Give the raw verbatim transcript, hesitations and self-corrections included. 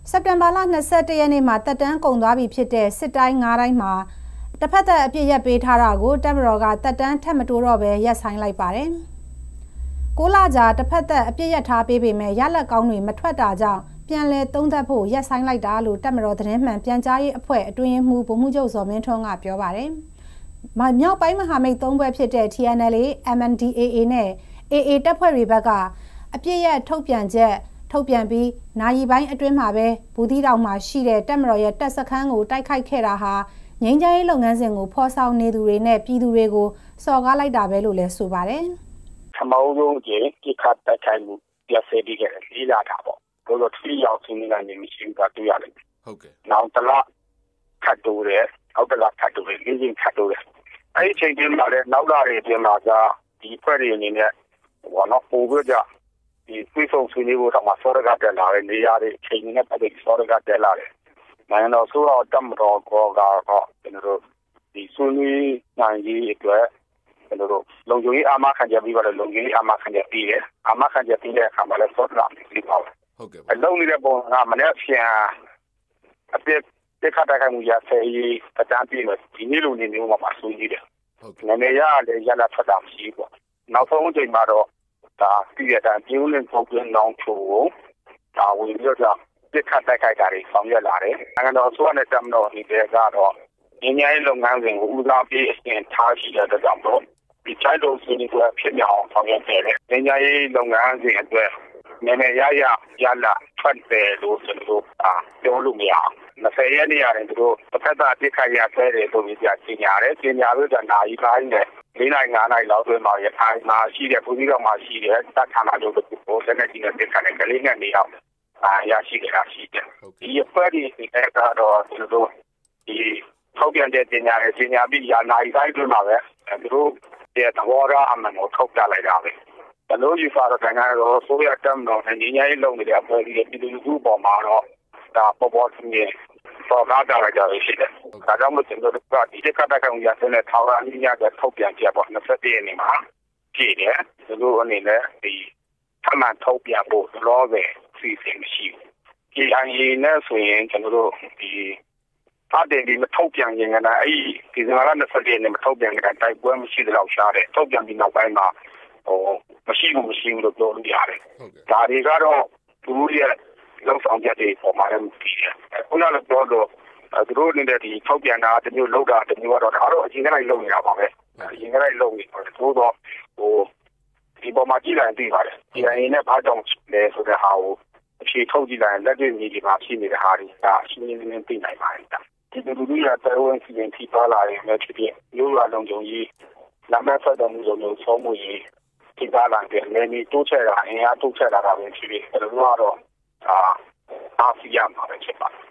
စက်တင်ဘာလ၂၁ရက်နေ့မှာတက်တန်းကုန်သွားပြီဖြစ်တဲ့စစ်တိုင်း၅တိုင်းမှာတစ်ဖက်သက်အပြစ်ရက်ပေးထားတာကိုတပ်မတော်ကတက်တန်းထက်မတိုးတော့ပဲရပ်ဆိုင်းလိုက်ပါတယ်။ကိုလကြာတစ်ဖက်သက်အပြစ်ရက်ထားပေးပေမဲ့ရလက်ကောင်းတွေမထွက်တာကြောင့်ပြန်လည်သုံးသပ်ဖို့ရပ်ဆိုင်းလိုက်တာလို့တပ်မတော်သတင်းမှန်ပြန်ကြားရေးအဖွဲ့အတွင်းရေးမှူးဗိုလ်မှူးချုပ်ဇော်မင်းထွန်းကပြောပါတယ်။မြောက်ပိုင်းမဟာမိတ်သုံးဘက်ဖြစ်တဲ့ T N L A, M N D A A နဲ့ A A တပ်ဖွဲ့တွေဘက်ကအပြစ်ရက်ထုတ်ပြန်ချက်ထုတ်ပြန်ပြီးနိုင်ရီပိုင်းအတွင်းမှာပဲဘူးသီးတောင်မှာရှိတဲ့တပ်မတော်ရဲ့တပ်စခန်းကိုတိုက်ခိုက်ခဲ့တာဟာငြိမ်းချမ်းရေးလုပ်ငန်းစဉ်ကိုဖော်ဆောင်နေသူတွေနဲ့ပြည်သူတွေကိုစော်ကားလိုက်တာပဲလို့လည်းဆိုပါတယ်။ထမောင်းဆုံးကျင်းပြခတ်တိုက်ခိုက်မှုပြဆဲပြီးခဲ့တယ်လေးလာတာပေါ့။တို့တော့ထီရောက်စင်းနေတာနေမရှိဘူးကတွေ့ရတယ်။ဟုတ်ကဲ့။နောက်တလားခတ်တိုးတယ်။နောက်တလားခတ်တိုးတယ်။လေးချင်းခတ်တိုးတယ်။အဲဒီချိန်ချင်းမှာလည်းနောက်လာတဲ့ပြင်မှာကဒီဖွဲ့တွေအနေနဲ့ဟောတော့ပို့ပြကြဒီပြေဆုံးဆွေးနွေးဖို့တော့မှစောရကတက်လာတယ်နေရာတွေချိန်နဲ့ပတ်သက်စောရကတက်လာတယ်။နိုင်ငံတော်ဆိုတော့တမတော်ကောကတော့ကျွန်တော်တို့ဒီဆွေးနွေးနိုင်ရေးအတွက်ကျွန်တော်တို့လုံခြုံရေးအာမခံချက်ပြီးတော့လုံခြုံရေးအာမခံချက်ပြီးတယ်။အာမခံချက်ပြီးတဲ့အခါမှာလည်းစောရကပြီးပါမယ်။ဟုတ်ကဲ့။အလုံးနေတဲ့ပုံကမနေ့ပြန်အပြစ်တက်ခတ်တိုက်ခိုက်မှုရဆဲရေးအတန်းပြီးတော့ဒီနေ့လိုနေမျိုးမှာဆွေးနွေးတယ်။ဟုတ်ကဲ့။နေရာလည်းရလာဖတ်တာမရှိဘူးပေါ့။နောက်ဆုံးအချိန်မှာတော့ဒါပြည်ရတဲ့ပြည်ဝင်ပုံပြန်လောင်းချိုးဒါဝင်ပြီးတော့ပြစ်ခတ်တိုက်ခိုက်တာတွေဆောင်ရွက်လာတယ်။နိုင်ငံတော်ဆိုတဲ့တမတော်ဒီတွေကတော့ငင်းငယ်လုပ်ငန်းစဉ်ကိုဦးစားပေးအစဉ်ထားရှိတဲ့အတွက်ကြောင့်တော့ဒီချိုင်းတော်စီနီကဖြစ်မြောင်ဆောင်ရွက်နေတယ်။ငင်းငယ်လုပ်ငန်းစဉ်အတွက်နည်းနည်းရရရလာထွက်တယ်လို့ကျွန်တော်ပြောလို့မရအောင်။၂၀ရက်နေ့ရတယ်သူတို့တစ်ဖက်သားပြစ်ခတ်ရဆဲတယ်လို့ပြကြေညာတယ်။ကြေညာလို့ကနိုင်ပိုင်းနဲ့လေးနိုင်ငါးနိုင်လောက်တွင်မှာရခိုင်မှာရှိတဲ့ဘူးကြီးတော်မှာရှိတဲ့တပ်ဌာနချုပ်တို့ကိုလက်နဲ့ကြီးနဲ့ပြစ်ခတ်တဲ့ကလေးငယ်တွေအောင်အာရရှိကြတာရှိတယ်။ဒီအဖွဲ့ဒီတဲ့ကတော့သူတို့ဒီထောက်ပြန်တဲ့ပညာရေးပညာပြီးရနိုင်တိုင်းတွင်မှာပဲသူတို့ရဲ့သဘောထားအမှန်ကိုထုတ်ပြလိုက်တာပဲ။ဘလို့ယူဆတော့နိုင်ငံတော်ဆိုရတမ်းတော့ငင်းငယ်လုံးနေတဲ့အဖွဲ့ဒီပြည်သူလူထုပေါ်မှာတော့ဒါပေါ်ပေါ်ချင်းစော်ကားကြရကြရရှိတယ်။ဒါကြောင့်မို့ကျွန်တော်တို့ကဒီတစ်ခါတခါရတဲ့နဲ့ထောင်ရအင်းညကထုတ်ပြန်ကြပေါ့၂၁ရက်နေ့မှာကြည့်တယ်။သူတို့အနေနဲ့ဒီထမှန်ထုတ်ပြန်ဖို့လောပဲစီစဉ်မရှိဘူး။ ဒီ I A နဲ့ဆိုရင်ကျွန်တော်တို့ဒီဖတ်တယ်ဒီမထုတ်ပြန်ရင်ကလည်းအဲ့ဒီဇင်ဘာလ၂၁ရက်နေ့မထုတ်ပြန်ကြတဲ့တိုက်ပွဲမရှိတဲ့လောက်ရှားတယ်။ထုတ်ပြန်ပြီးနောက်ပိုင်းမှာဟိုမရှိဘူးမရှိဘူးလို့ပြောလို့ရတယ်။ဒါတွေကတော့သူတို့ရဲ့လောက်ဆောင်ချက်တွေပေါ်မှာလည်းပြီးတယ်။ခုနကပြောတော့သူတို့နေတဲ့ဒီထောက်ပြန်တာတမျိုးလောက်တာတမျိုးတော့ဒါတော့အရင်ကလည်းလုပ်နေတာပါပဲ။အရင်ကလည်းလုပ်နေတယ်သို့တော့ဟိုဒီပေါ်မှာကြည့်လိုက်ပြီးပါတယ်။ဒီအရင်နဲ့ဘာကြောင့်လဲဆိုတဲ့ဟာကိုအဖြေထုတ်ကြည့်လိုက်လက်တွေ့မြေဒီမှာရှိနေတဲ့ဟာတွေဒါအရှင်းရှင်းလင်းလင်းသိနိုင်ပါတယ်။ဒီလူလူရတဲ့ဝန်စီရင်ထိပါလာရင်လည်းဖြစ်ဖြစ်မျိုးလာလုံးကြုံကြီးနာမည်ဖတ်တော်မူလို့မျိုးဆုံးမှုကြီးထိပါလာတယ်လည်းဒီတိုးချက်တာအင်အားတိုးချက်တာကပဲဖြစ်ဖြစ်အဲလိုတော့အာအားစီရမှာပဲဖြစ်ပါတယ်